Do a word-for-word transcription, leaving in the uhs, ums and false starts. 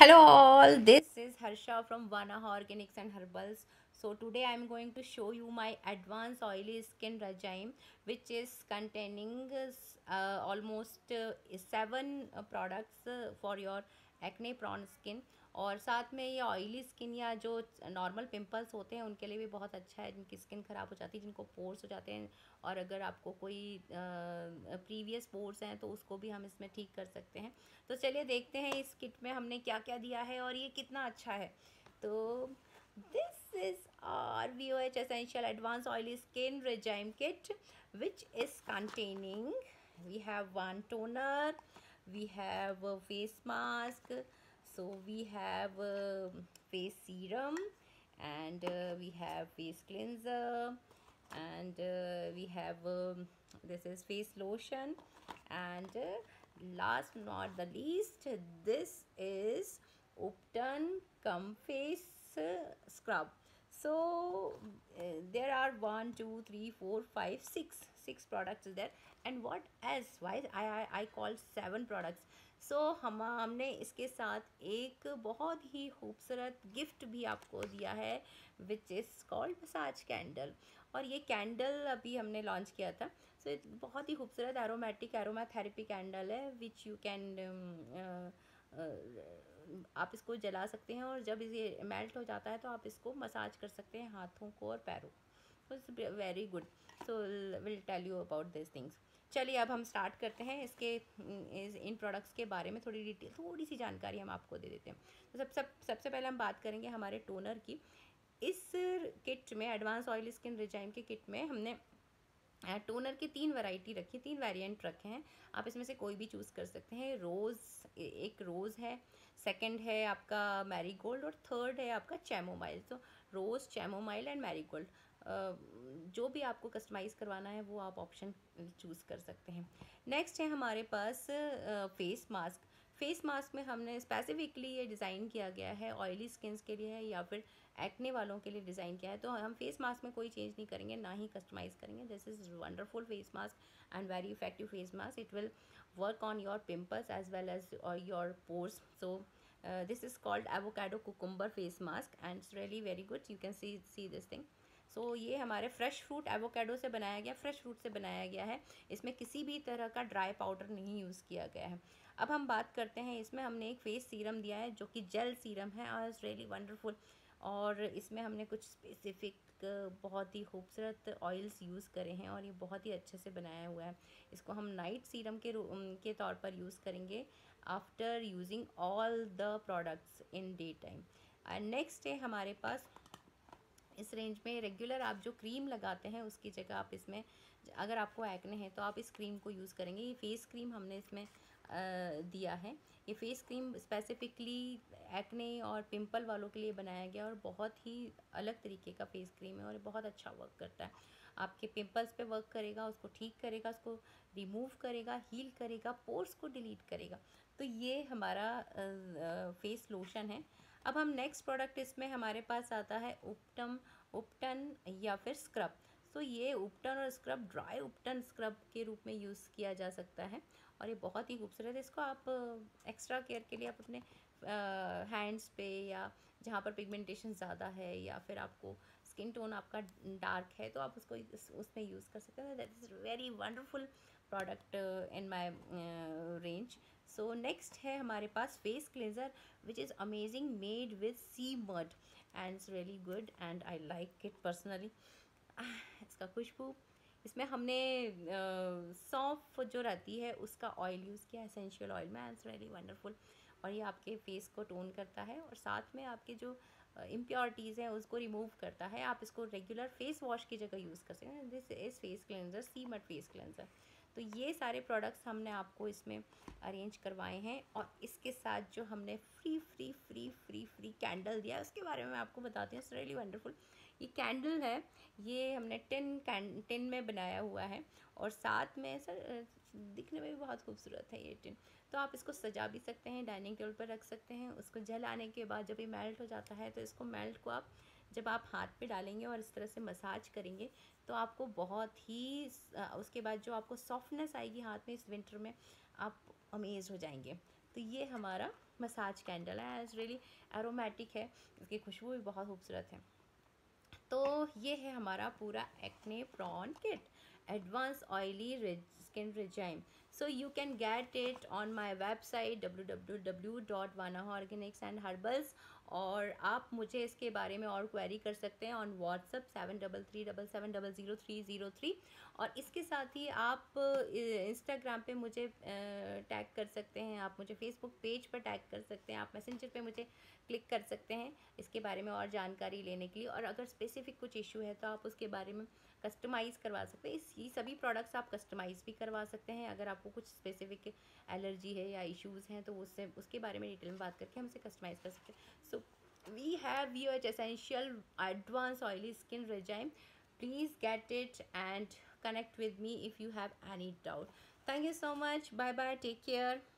Hello all, this is Harsha from Vanaha Organics and Herbals. So today I am going to show you my advanced oily skin regime, which is containing uh, almost uh, seven uh, products uh, for your acne prone skin. और साथ में ये oily skin या जो normal pimples होते हैं उनके लिए भी बहुत अच्छा है, जिनकी स्किन ख़राब हो जाती है, जिनको पोर्स हो जाते हैं, और अगर आपको कोई प्रीवियस पोर्स हैं तो उसको भी हम इसमें ठीक कर सकते हैं। तो चलिए देखते हैं इस किट में हमने क्या क्या दिया है और ये कितना अच्छा है। तो this is R V O H essential advance oily skin regime kit, which is containing, we have one toner, we have a face mask, so we have a face serum, and uh, we have face cleanser, and uh, we have um, this is face lotion, and uh, last not the least, this is Upton cum face uh, scrub. So uh, there are one two three four five six six products is there, and what else, why I I, I call seven products. So so, हम हमने इसके साथ एक बहुत ही खूबसूरत gift भी आपको दिया है, which is called massage candle. और ये कैंडल अभी हमने लॉन्च किया था। सो so, बहुत ही खूबसूरत एरोमेटिक एरोमा थेरेपी कैंडल है, विच यू कैन आप इसको जला सकते हैं, और जब ये मेल्ट हो जाता है तो आप इसको मसाज कर सकते हैं हाथों को और पैरों को। It's very good. So will tell you about this things. चलिए अब हम स्टार्ट करते हैं इसके इस इन प्रोडक्ट्स के बारे में थोड़ी डिटेल थोड़ी सी जानकारी हम आपको दे देते हैं। तो सब सब सबसे पहले हम बात करेंगे हमारे टोनर की। इस किट में, एडवांस ऑयल स्किन रिजाइम के किट में, हमने टोनर की तीन वैरायटी रखी, तीन वेरिएंट रखे हैं। आप इसमें से कोई भी चूज़ कर सकते हैं। रोज़, एक रोज़ है, सेकंड है आपका मैरीगोल्ड, और थर्ड है आपका चैमोमाइल। तो रोज़, चैमोमाइल एंड मैरीगोल्ड, जो भी आपको कस्टमाइज़ करवाना है वो आप ऑप्शन चूज़ कर सकते हैं। नेक्स्ट है हमारे पास फेस मास्क। फेस मास्क में हमने स्पेसिफिकली ये डिज़ाइन किया गया है ऑयली स्किन्स के लिए है या फिर एक्ने वालों के लिए डिज़ाइन किया है। तो हम फेस मास्क में कोई चेंज नहीं करेंगे, ना ही कस्टमाइज़ करेंगे। This is wonderful face mask and very effective face mask. It will work on your pimples as well as your pores. So this is called avocado cucumber face mask and it's really very good. You can see see this thing. So so, ये हमारे fresh fruit avocado से बनाया गया, fresh fruit से बनाया गया है। इसमें किसी भी तरह का ड्राई पाउडर नहीं यूज़ किया गया है। अब हम बात करते हैं, इसमें हमने एक फेस सीरम दिया है जो कि जेल सीरम है, और इट्स रियली वंडरफुल। और इसमें हमने कुछ स्पेसिफिक बहुत ही खूबसूरत ऑयल्स यूज़ करे हैं, और ये बहुत ही अच्छे से बनाया हुआ है। इसको हम नाइट सीरम के के तौर पर यूज़ करेंगे after using all the products in day time. And next है हमारे पास, इस रेंज में रेगुलर आप जो क्रीम लगाते हैं उसकी जगह आप इसमें, अगर आपको एक्ने है तो आप इस क्रीम को यूज़ करेंगे। ये फेस क्रीम हमने इसमें आ, दिया है। ये फेस क्रीम स्पेसिफिकली एक्ने और पिंपल वालों के लिए बनाया गया, और बहुत ही अलग तरीके का फेस क्रीम है, और ये बहुत अच्छा वर्क करता है। आपके पिंपल्स पे वर्क करेगा, उसको ठीक करेगा, उसको रिमूव करेगा, हील करेगा, पोर्स को डिलीट करेगा। तो ये हमारा फेस लोशन है। अब हम नेक्स्ट प्रोडक्ट, इसमें हमारे पास आता है उपटम उपटन या फिर स्क्रब। तो ये उपटन और स्क्रब ड्राई उपटन स्क्रब के रूप में यूज़ किया जा सकता है, और ये बहुत ही खूबसूरत है। इसको आप एक्स्ट्रा केयर के लिए आप अपने हैंड्स पे, या जहाँ पर पिगमेंटेशन ज़्यादा है, या फिर आपको स्किन टोन आपका डार्क है, तो आप उसको उसमें यूज़ कर सकते हैं। That is very wonderful product in my range. So next है हमारे पास face cleanser, which is amazing, made with sea mud and it's really good and I like it personally. इसका खुशबू, इसमें हमने सौंफ जो रहती है उसका ऑयल यूज़ किया, एसेंशियल ऑयल में, इट्स वेरी वंडरफुल। और ये आपके फेस को टोन करता है, और साथ में आपके जो इम्प्योरिटीज़ हैं उसको रिमूव करता है। आप इसको रेगुलर फेस वॉश की जगह यूज़ कर सकते हैं। This is face cleanser, sea mud face cleanser. तो ये सारे प्रोडक्ट्स हमने आपको इसमें अरेंज करवाए हैं, और इसके साथ जो हमने free free free free free candle दिया है उसके बारे में आपको बताती हूँ। It's really wonderful. ये कैंडल है, ये हमने टिन कैंड टिन में बनाया हुआ है, और साथ में सर दिखने में भी बहुत खूबसूरत है ये टिन। तो आप इसको सजा भी सकते हैं, डाइनिंग टेबल पर रख सकते हैं। उसको जल आने के बाद जब ये मेल्ट हो जाता है, तो इसको मेल्ट को आप जब आप हाथ पे डालेंगे और इस तरह से मसाज करेंगे, तो आपको बहुत ही उसके बाद जो आपको सॉफ्टनेस आएगी हाथ में इस विंटर में, आप अमेज हो जाएंगे। तो ये हमारा मसाज कैंडल है, इट्स रियली एरोमेटिक है, इसकी खुशबू भी बहुत खूबसूरत है। तो ये है हमारा पूरा acne prone kit, advance oily skin regime. So you can get it on my website W W W dot Vanaha organics and herbals, और आप मुझे इसके बारे में और क्वेरी कर सकते हैं on WhatsApp seven double three double seven double zero three zero three. और इसके साथ ही आप इंस्टाग्राम पे मुझे टैग कर सकते हैं, आप मुझे फेसबुक पेज पर टैग कर सकते हैं, आप मैसेंजर पे मुझे क्लिक कर सकते हैं इसके बारे में और जानकारी लेने के लिए। और अगर स्पेसिफिक कुछ इशू है तो आप उसके बारे में कस्टमाइज़ करवा सकते हैं। इस ये सभी प्रोडक्ट्स आप कस्टमाइज़ भी करवा सकते हैं। अगर आपको कुछ स्पेसिफिक एलर्जी है या इश्यूज़ हैं तो उससे उसके बारे में डिटेल में बात करके हम उसे कस्टमाइज़ कर सकते हैं। So we have your essential advance oily skin regime, please get it and connect with me if you have any doubt. Thank you so much. Bye bye, take care.